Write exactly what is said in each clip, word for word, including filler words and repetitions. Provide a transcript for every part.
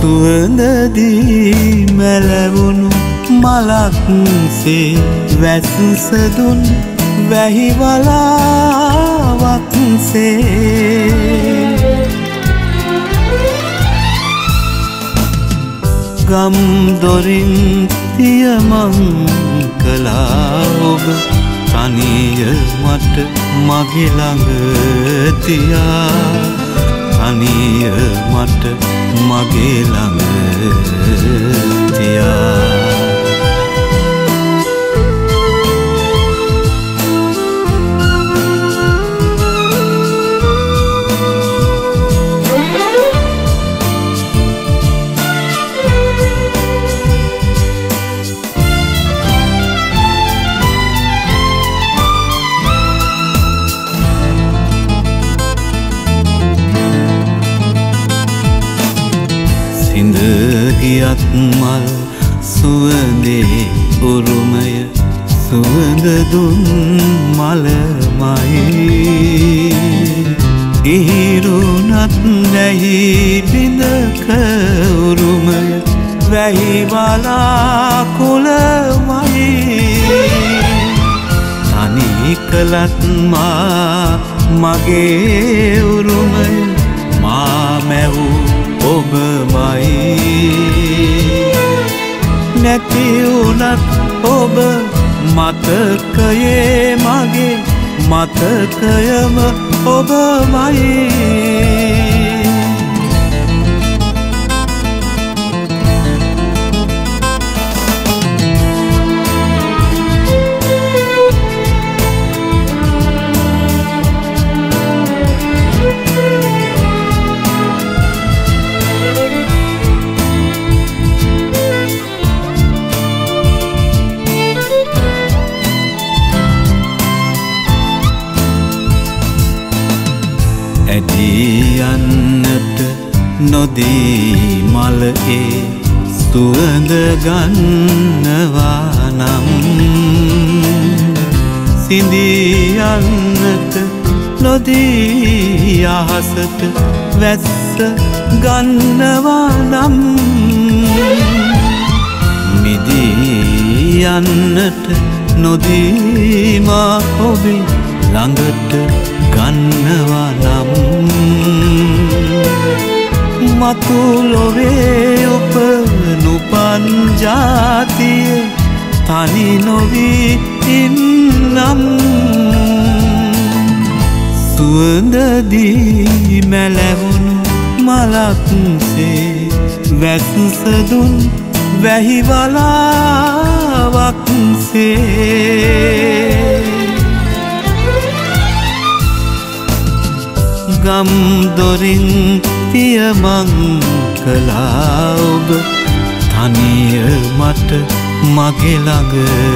සුවඳදී මැලවුණු මලක්සේ වැස්සදුන් වැහිවලාවක්සේ ගම් දොරින් තියමං කලා ඔබ තනිය මට මගේ ළඟ තියා තනිය මට මගේ ළඟ තියා ගියත් මල් සුවඳේ උරුමය සුවඳ දුන් මලමයි ඉහිරුණත් නැහි බිඳක උරුමය වැහිවලා කුලමයි තනි කළත් මා මගේ උරුමය මා මැවූ ඔබමයි නැති වුණත් ඔබ මතකයේ මගේ මතකයම ඔබමයි ඇදියන්නට නොදී මලේ සුවඳ ගන්නවා නම් සිඳියන්නට නොදී අහසට වැස්ස ගන්නවා නම් මිදී යන්නට නොදී මා ඔබේ ළඟට ගන්නවා නම් මතු ලොවේ ඔබ නුපන් ජාතියේ තනි නොවී ඉන්නම් සුවඳදී මැලවුණු මලක්සේ වැස්සදුන් වැහිවලාවක්සේ ගම් දොරින් තියමං කලා ඔබ තනිය මට මගේ ළඟ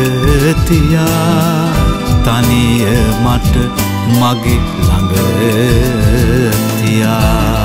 තියා තනිය මට මගේ ළඟ තියා